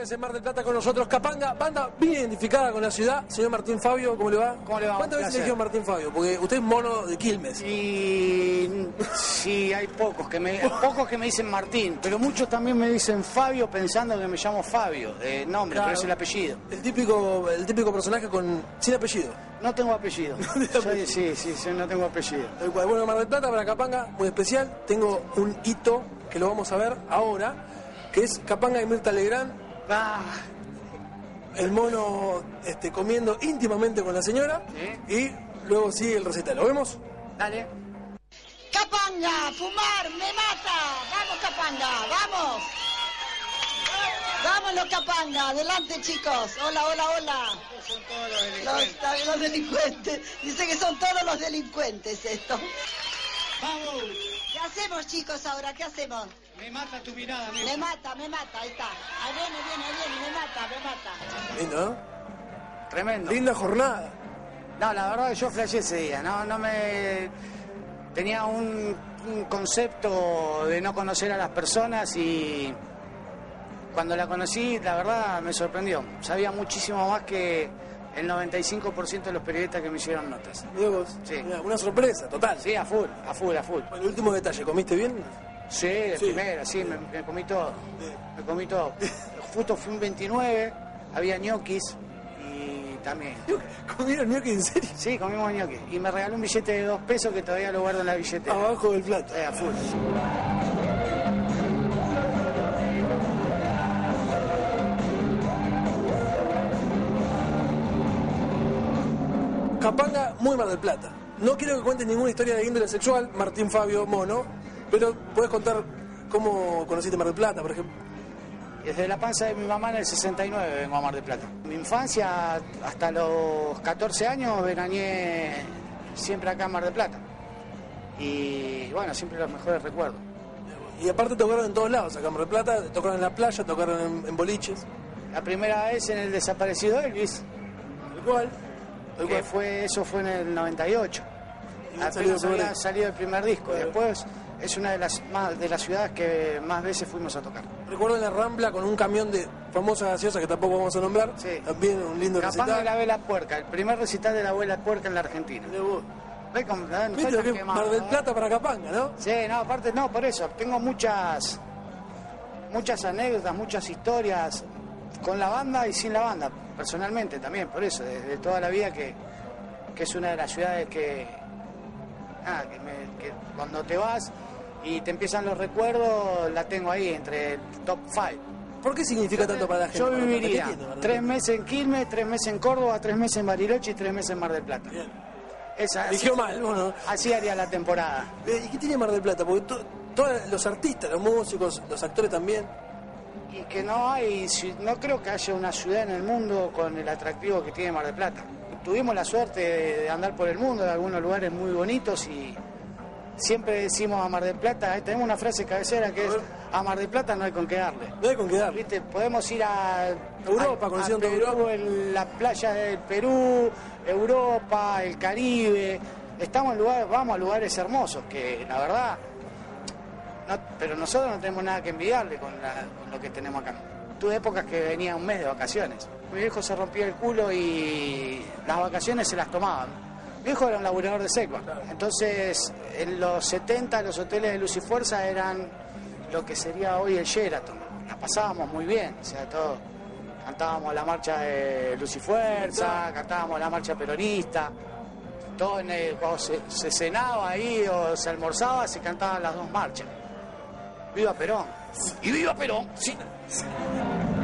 señores, en Mar del Plata con nosotros Capanga, banda bien identificada con la ciudad. Señor Martín Fabio, ¿cómo le va? ¿Cómo le va? ¿Cuántas veces eligió Martín Fabio? Porque usted es mono de Quilmes. Y sí, hay pocos que me dicen Martín, pero muchos también me dicen Fabio pensando que me llamo Fabio, de nombre, Claro. pero es el apellido. El típico personaje sin apellido. No tengo apellido. Sí, no tengo apellido. Tal cual. Bueno, Mar del Plata para Capanga, muy especial. Tengo un hito que lo vamos a ver ahora, que es Capanga y Mirta Legrand. El mono comiendo íntimamente con la señora. ¿Sí? Y luego sigue el recital. ¿Lo vemos? Dale. Capanga, fumar, me mata. Vamos, Capanga, vamos. Vámonos, Capanga. Adelante, chicos. Hola, hola, hola. Son todos los delincuentes. Los delincuentes. Dice que son todos los delincuentes esto. Vamos. ¿Qué hacemos, chicos, ahora? ¿Qué hacemos? Me mata tu mirada, amigo. Me mata, ahí está. Ahí viene, me mata. Lindo, ¿no? Tremendo. Linda jornada. No, la verdad que yo flashé ese día, no me... Tenía un concepto de no conocer a las personas y cuando la conocí, la verdad me sorprendió. Sabía muchísimo más que el 95% de los periodistas que me hicieron notas. Mirá vos. Sí. Mirá, una sorpresa, total. Sí, a full. Bueno, el último detalle, ¿comiste bien? Sí, de primera, sí, me comí todo. Me comí todo. Justo fui un 29, había ñoquis y también... ¿Comieron ñoqui en serio? Sí, comimos ñoquis. Y me regaló un billete de 2 pesos que todavía lo guardo en la billetera. Abajo del plato. A full. Capanga, muy Mar del Plata. No quiero que cuentes ninguna historia de índole sexual, Martín Fabio, mono, pero puedes contar cómo conociste Mar del Plata, por ejemplo. Desde la panza de mi mamá en el 69 vengo a Mar del Plata. Mi infancia, hasta los 14 años, veraneé siempre acá en Mar del Plata. Y bueno, siempre los mejores recuerdos. Y aparte tocaron en todos lados, acá en Mar del Plata, tocaron en la playa, tocaron en boliches. La primera vez en el desaparecido Elvis, Tal cual. eso fue en el 98. Apenas había salido el primer disco. Después es una de las ciudades que más veces fuimos a tocar. Recuerdo en la Rambla con un camión de famosa gaseosa que tampoco vamos a nombrar. Sí. También un lindo Capanga recital. de la Vela Puerca, el primer recital de la Vela Puerca en la Argentina. Mirá vos. ¿Ves cómo- no Viste soy lo tan que es quemado, Mar del ¿eh? Plata para Capanga, ¿no? Sí, no, aparte no, por eso. Tengo muchas anécdotas, muchas historias con la banda y sin la banda, personalmente también, por eso, desde toda la vida que es una de las ciudades que cuando te vas y te empiezan los recuerdos, la tengo ahí entre el top 5. ¿Por qué significa tanto para la gente? Yo Mar del Plata? viviría ¿Qué tiene Mar del 3 Plata? meses en Quilmes, 3 meses en Córdoba, 3 meses en Bariloche y 3 meses en Mar del Plata. Bien. Eligió mal, bueno. Así haría la temporada. ¿Y qué tiene Mar del Plata? Porque todos los artistas, los músicos, los actores también. Y que no creo que haya una ciudad en el mundo con el atractivo que tiene Mar del Plata. Tuvimos la suerte de andar por el mundo, de algunos lugares muy bonitos y siempre decimos a Mar del Plata, tenemos una frase cabecera que es, a Mar del Plata no hay con qué darle. No hay con qué darle. ¿Viste? Podemos ir a Europa, conociendo toda Perú, Europa. en la playa del Perú, Europa, el Caribe. Vamos a lugares hermosos que la verdad, pero nosotros no tenemos nada que envidiarle con lo que tenemos acá. Tuve épocas que venía un mes de vacaciones. Mi viejo se rompía el culo y las vacaciones se las tomaban. Mi viejo era un laburador de secua. Entonces, en los 70 los hoteles de Luz y Fuerza eran lo que sería hoy el Sheraton. La pasábamos muy bien, o sea, todo. Cantábamos la marcha de Luz y Fuerza, cantábamos la marcha peronista. Todo cuando se cenaba ahí o se almorzaba, se cantaban las dos marchas. ¡Viva Perón! ¡Y viva Perón! Sí.